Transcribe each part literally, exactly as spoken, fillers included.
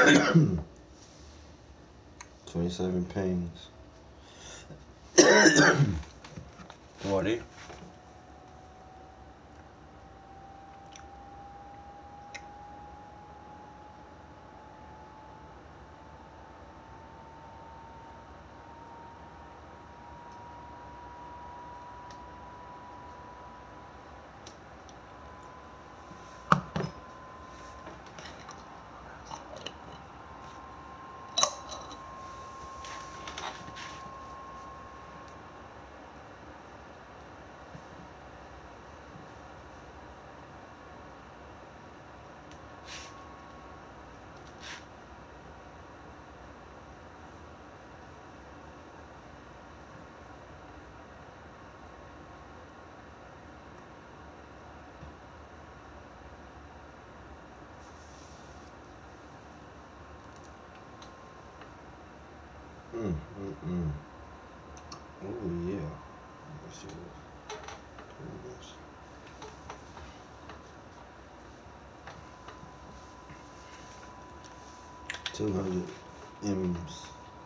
twenty-seven pings. forty. Mm, mm, mm. Oh yeah. Let's see this. Two hundred M's.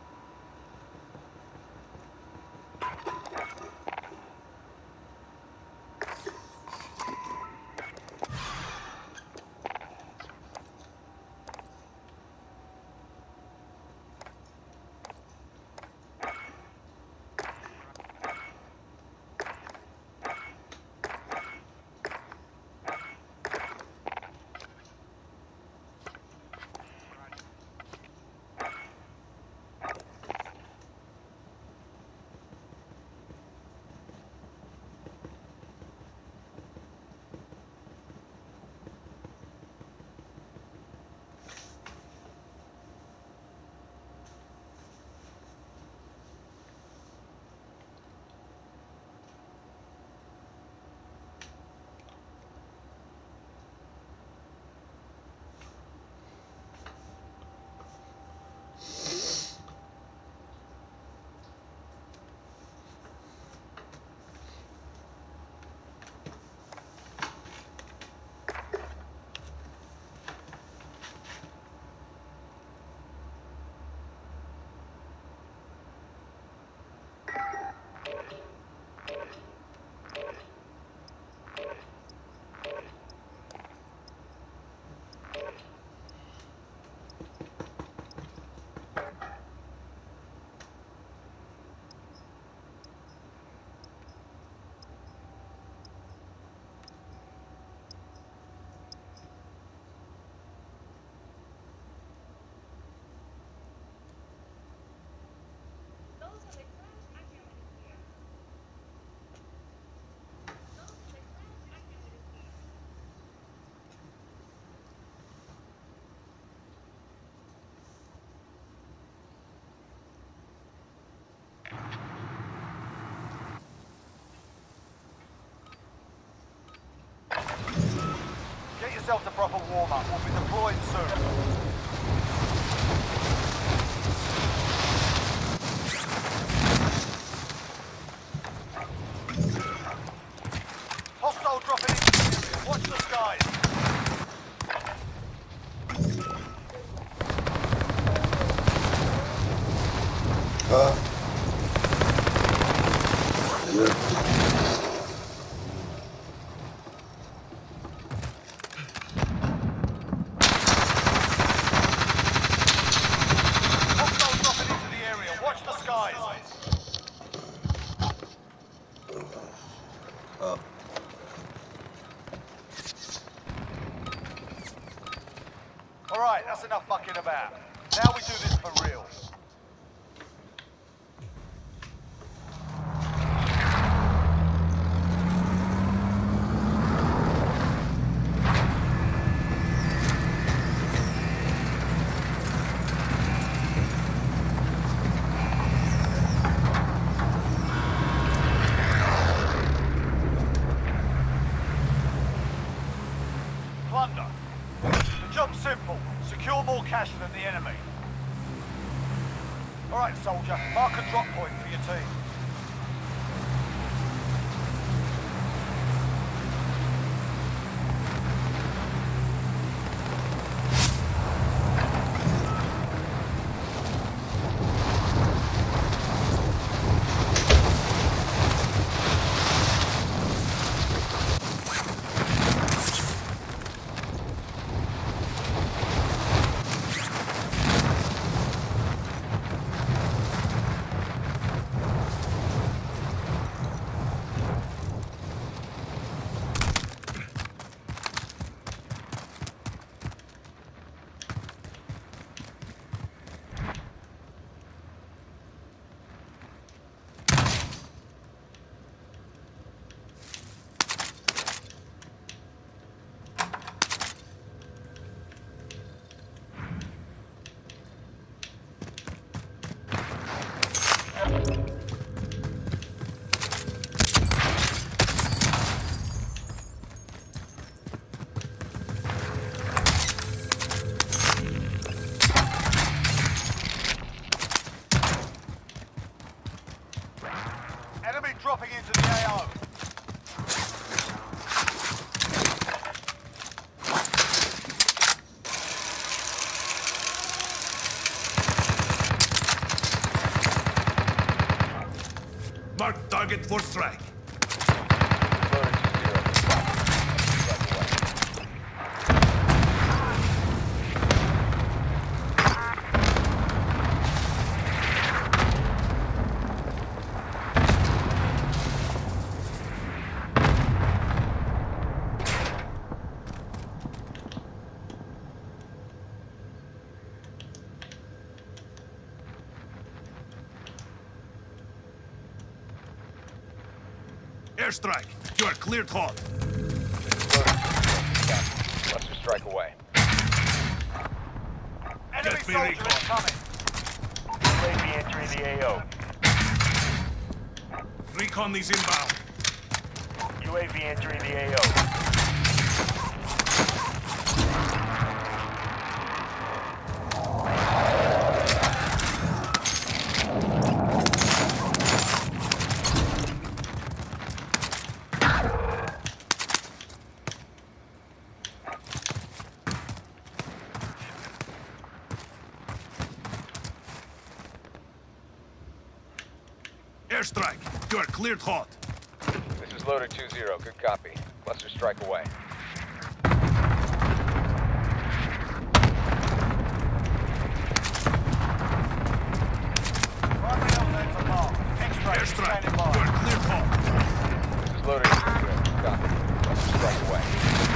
Get yourself to proper warm-up. We'll be deployed soon. Hostile dropping in. Watch the skies. Uh. Yeah. Alright, that's enough fucking about. Now we do this for real. Plunder. The job's simple. Secure more cash than the enemy. Alright, soldier. Mark a drop point for your team. target for strike. Loader two zero. Strike away. Airstrike. You are cleared hot. Cluster strike away. Enemy Get me soldier recon. incoming. U A V entering the A O. Recon is inbound. U A V entering the A O. Airstrike. You are cleared hot. This is Loader two zero. Good copy. Cluster strike away. Primary offense alarm. X-ray Airstrike. standing You by. are cleared hot. This is Loader two zero. Good copy. Cluster strike away.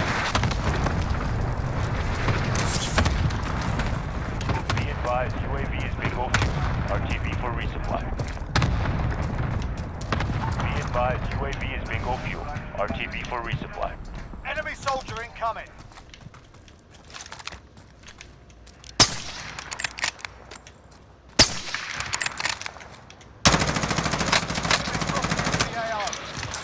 Be advised, U A V is bingo fuel. R T B for resupply. Be advised, U A V is bingo fuel. R T B for resupply. Enemy soldier incoming. Enemy dropping into the A O.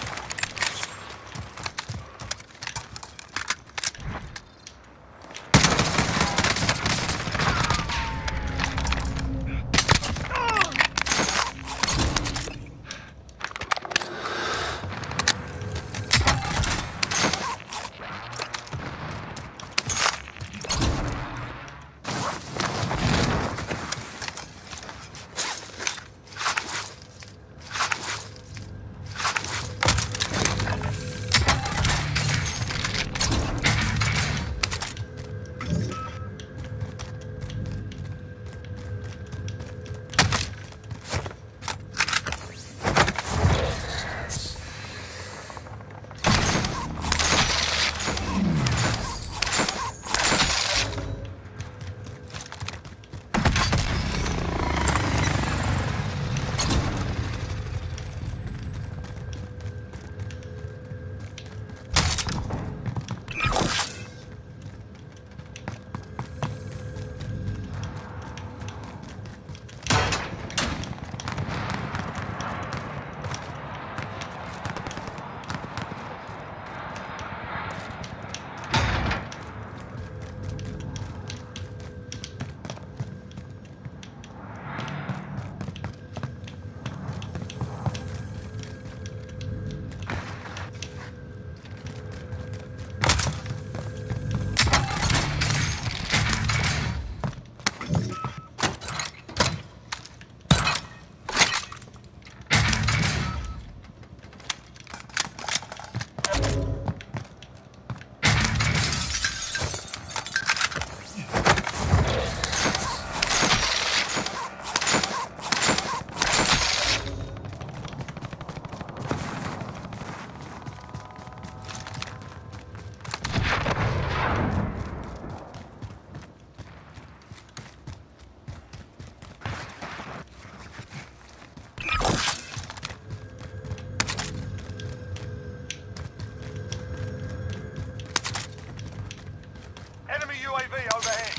U A V overhead.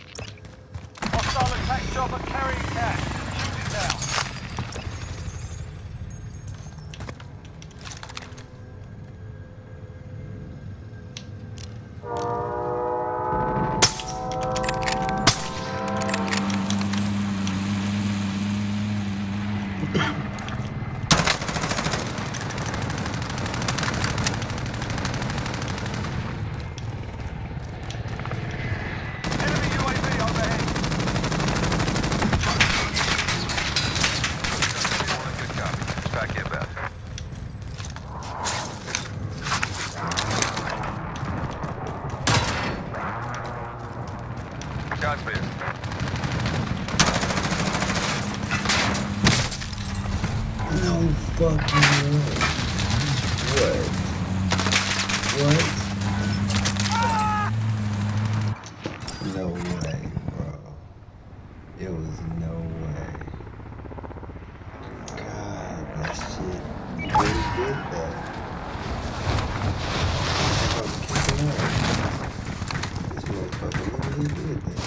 Hostile attack chopper carrying cash. Shoot it down. Enemy U A V overhead. Caspian. No fucking way. What? What? No way, bro. It was no way. God, that shit really did that. I'm kicking out. This motherfucker really did that.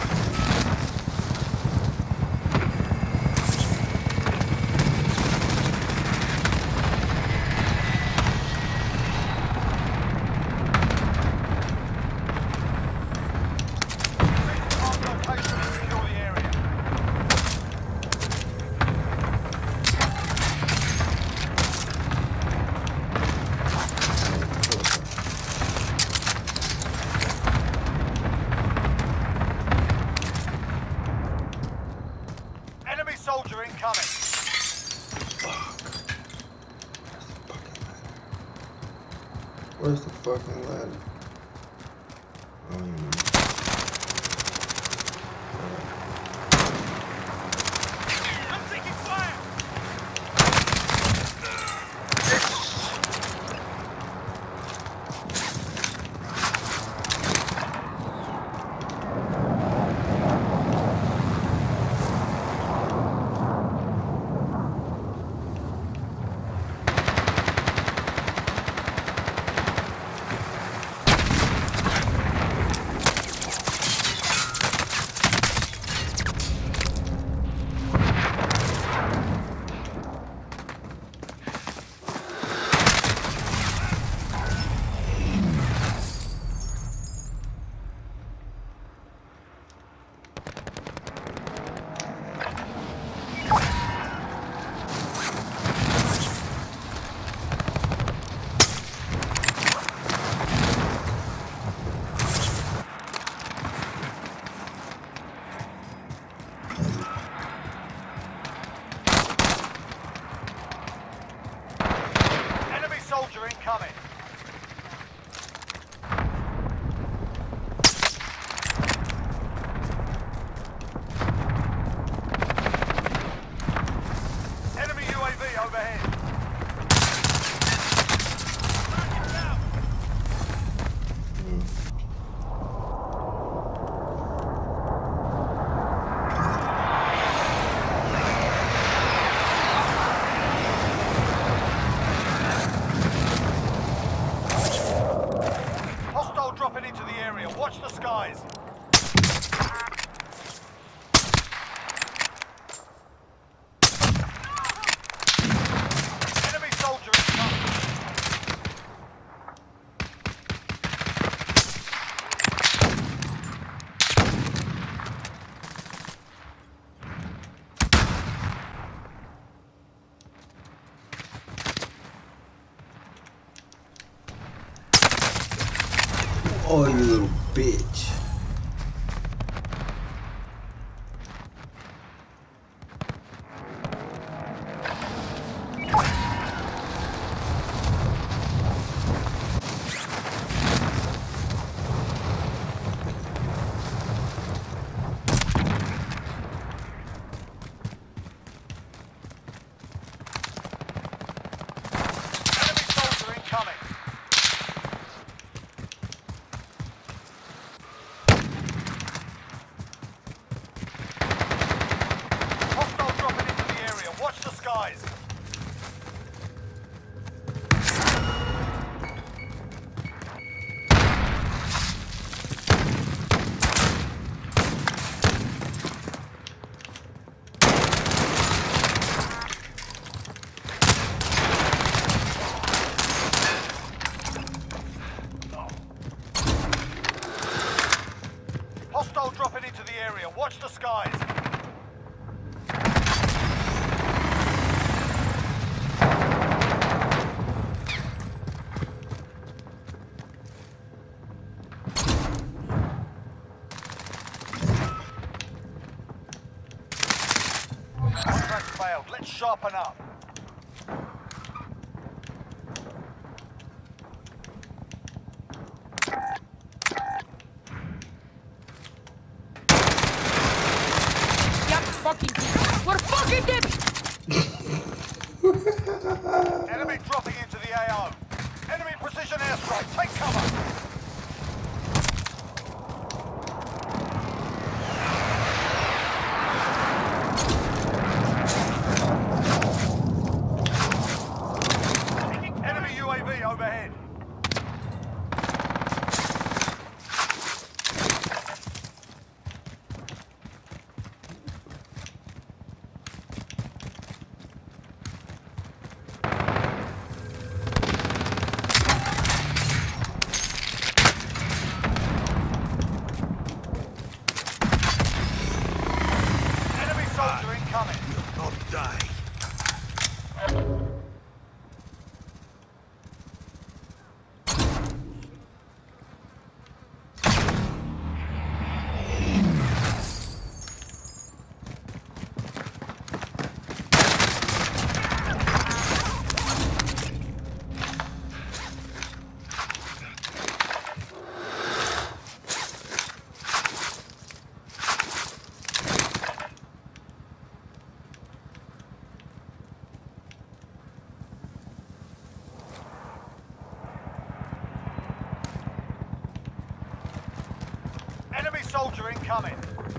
Mark location and secure the area. Enemy soldier incoming. Where's the fucking ladder? I don't even know. I'm taking fire. Enemy soldier incoming. Enemy U A V overhead. Target down. Hostile dropping into the area. Watch the skies. Enemy soldier incoming. Oh, you little bitch. Enemy soldier incoming. Hostile dropping into the area. Watch the skies. Hostile dropping into the area. Watch the skies. Contract failed. Let's sharpen up. fucking deep. We're fucking deep. Enemy dropping into the A O. Enemy precision airstrike. Take cover. Enemy U A V overhead. Enemy soldier incoming. Not die. Enemy soldier incoming.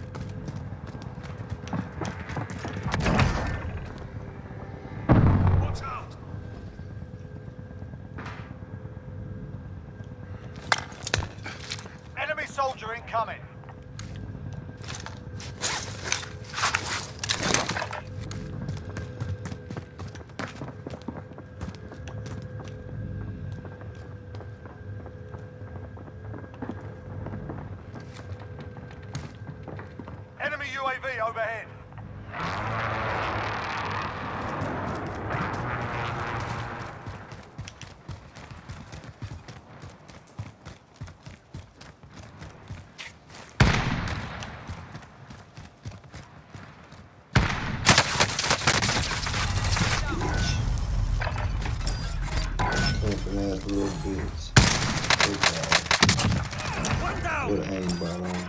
Watch out. Enemy soldier incoming. Enemy U A V overhead. Pumping ass little bitch. One down. With an aimbot on.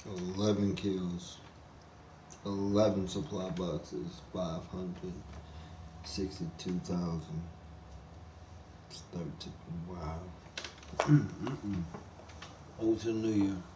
eleven kills. eleven supply boxes. five hundred sixty-two thousand. thirteen. Wow. Mm-mm. Over to the new year.